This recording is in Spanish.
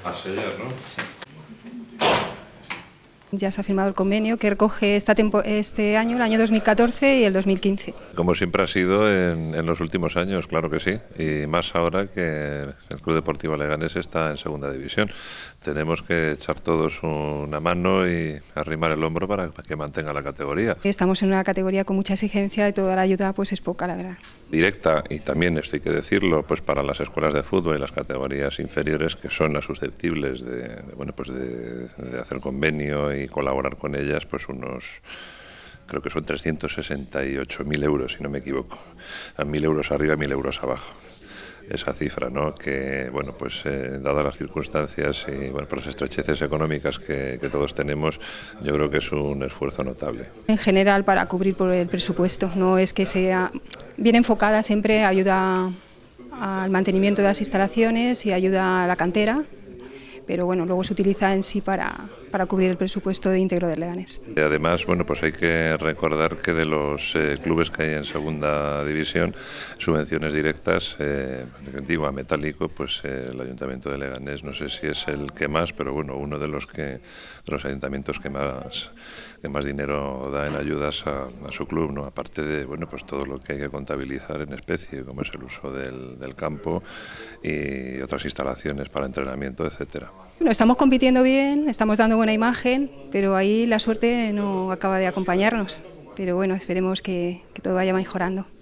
A sellar, ¿no? Ya se ha firmado el convenio que recoge este año, el año 2014 y el 2015. Como siempre ha sido en los últimos años, claro que sí, y más ahora que el Club Deportivo Leganés está en segunda división. Tenemos que echar todos una mano y arrimar el hombro para que mantenga la categoría. Estamos en una categoría con mucha exigencia y toda la ayuda pues es poca, la verdad. Directa, y también esto hay que decirlo, pues para las escuelas de fútbol y las categorías inferiores, que son las susceptibles de hacer convenio y colaborar con ellas, pues creo que son 368.000 euros, si no me equivoco, a 1.000 euros arriba, 1.000 euros abajo. Esa cifra, ¿no? Que, bueno, pues dadas las circunstancias y por las estrecheces económicas que todos tenemos, yo creo que es un esfuerzo notable. En general, para cubrir por el presupuesto, no es que sea bien enfocada, siempre ayuda al mantenimiento de las instalaciones y ayuda a la cantera, pero bueno, luego se utiliza en sí para cubrir el presupuesto íntegro de Leganés. Y además, bueno, pues hay que recordar que de los clubes que hay en segunda división, subvenciones directas, digo a Metálico, pues el Ayuntamiento de Leganés, no sé si es el que más, pero bueno, uno de los ayuntamientos que más dinero da en ayudas a su club, ¿no? Aparte de, bueno, pues todo lo que hay que contabilizar en especie, como es el uso del campo y otras instalaciones para entrenamiento, etcétera. Bueno, estamos compitiendo bien, estamos dando buena imagen, pero ahí la suerte no acaba de acompañarnos. Pero bueno, esperemos que todo vaya mejorando.